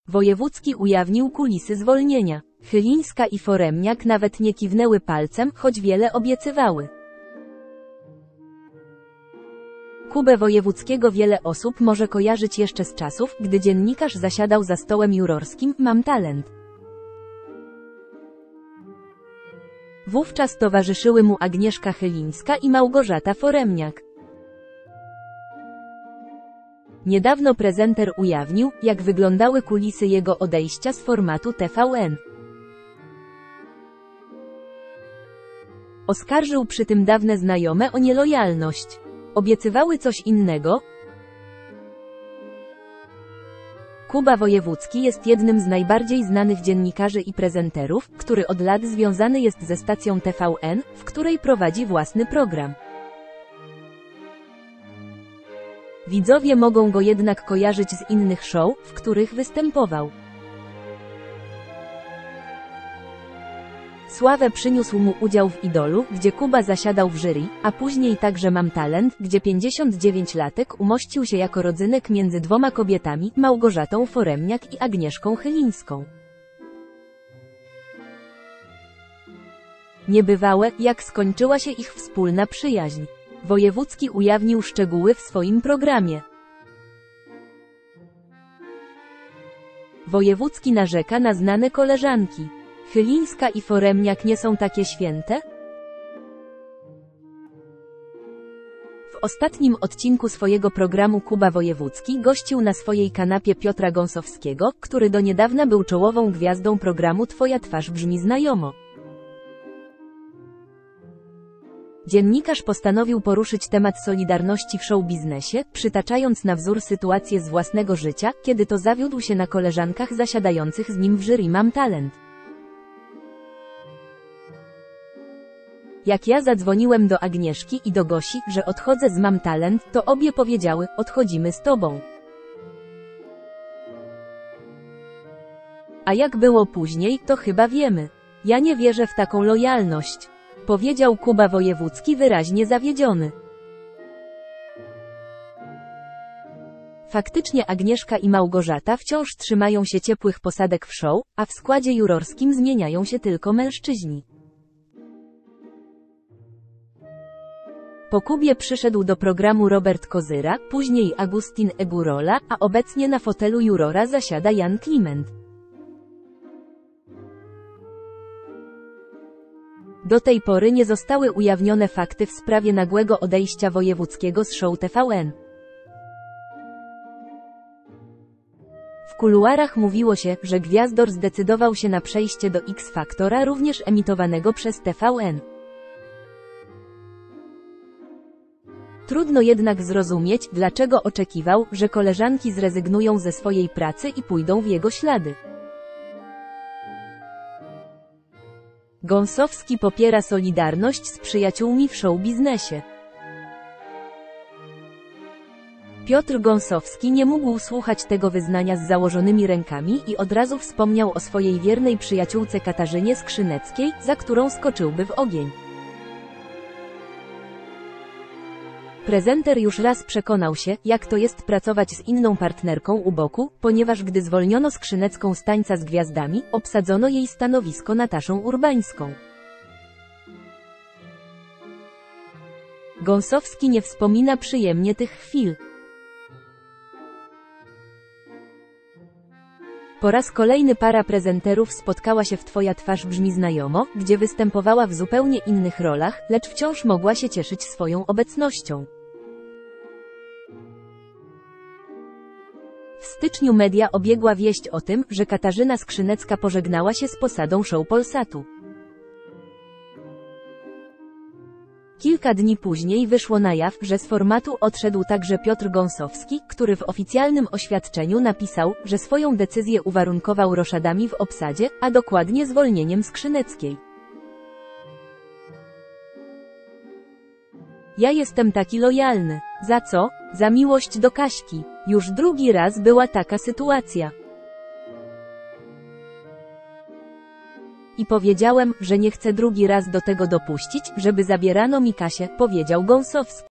Wojewódzki ujawnił kulisy zwolnienia. Chylińska i Foremniak nawet nie kiwnęły palcem, choć wiele obiecywały. Kubę Wojewódzkiego wiele osób może kojarzyć jeszcze z czasów, gdy dziennikarz zasiadał za stołem jurorskim Mam Talent. Wówczas towarzyszyły mu Agnieszka Chylińska i Małgorzata Foremniak. Niedawno prezenter ujawnił, jak wyglądały kulisy jego odejścia z formatu TVN. Oskarżył przy tym dawne znajome o nielojalność. Obiecywały coś innego. Kuba Wojewódzki jest jednym z najbardziej znanych dziennikarzy i prezenterów, który od lat związany jest ze stacją TVN, w której prowadzi własny program. Widzowie mogą go jednak kojarzyć z innych show, w których występował. Sławę przyniósł mu udział w Idolu, gdzie Kuba zasiadał w jury, a później także Mam Talent, gdzie 59-latek umościł się jako rodzynek między dwoma kobietami, Małgorzatą Foremniak i Agnieszką Chylińską. Niebywałe, jak skończyła się ich wspólna przyjaźń. Wojewódzki ujawnił szczegóły w swoim programie. Wojewódzki narzeka na znane koleżanki. Chylińska i Foremniak nie są takie święte? W ostatnim odcinku swojego programu Kuba Wojewódzki gościł na swojej kanapie Piotra Gąsowskiego, który do niedawna był czołową gwiazdą programu Twoja twarz brzmi znajomo. Dziennikarz postanowił poruszyć temat solidarności w show-biznesie, przytaczając na wzór sytuację z własnego życia, kiedy to zawiódł się na koleżankach zasiadających z nim w jury Mam Talent. Jak ja zadzwoniłem do Agnieszki i do Gosi, że odchodzę z Mam Talent, to obie powiedziały, odchodzimy z tobą. A jak było później, to chyba wiemy. Ja nie wierzę w taką lojalność. Powiedział Kuba Wojewódzki wyraźnie zawiedziony. Faktycznie Agnieszka i Małgorzata wciąż trzymają się ciepłych posadek w show, a w składzie jurorskim zmieniają się tylko mężczyźni. Po Kubie przyszedł do programu Robert Kozyra, później Agustin Egurola, a obecnie na fotelu jurora zasiada Jan Kliment. Do tej pory nie zostały ujawnione fakty w sprawie nagłego odejścia Wojewódzkiego z show TVN. W kuluarach mówiło się, że gwiazdor zdecydował się na przejście do X Factora, również emitowanego przez TVN. Trudno jednak zrozumieć, dlaczego oczekiwał, że koleżanki zrezygnują ze swojej pracy i pójdą w jego ślady. Gąsowski popiera solidarność z przyjaciółmi w show-biznesie. Piotr Gąsowski nie mógł słuchać tego wyznania z założonymi rękami i od razu wspomniał o swojej wiernej przyjaciółce Katarzynie Skrzyneckiej, za którą skoczyłby w ogień. Prezenter już raz przekonał się, jak to jest pracować z inną partnerką u boku, ponieważ gdy zwolniono Skrzynecką z Tańca z Gwiazdami, obsadzono jej stanowisko Nataszą Urbańską. Gąsowski nie wspomina przyjemnie tych chwil. Po raz kolejny para prezenterów spotkała się w Twoja twarz brzmi znajomo, gdzie występowała w zupełnie innych rolach, lecz wciąż mogła się cieszyć swoją obecnością. W styczniu media obiegła wieść o tym, że Katarzyna Skrzynecka pożegnała się z posadą show Polsatu. Kilka dni później wyszło na jaw, że z formatu odszedł także Piotr Gąsowski, który w oficjalnym oświadczeniu napisał, że swoją decyzję uwarunkował roszadami w obsadzie, a dokładnie zwolnieniem Skrzyneckiej. Ja jestem taki lojalny. Za co? Za miłość do Kaśki. Już drugi raz była taka sytuacja. I powiedziałem, że nie chcę drugi raz do tego dopuścić, żeby zabierano mi Kasię, powiedział Gąsowski.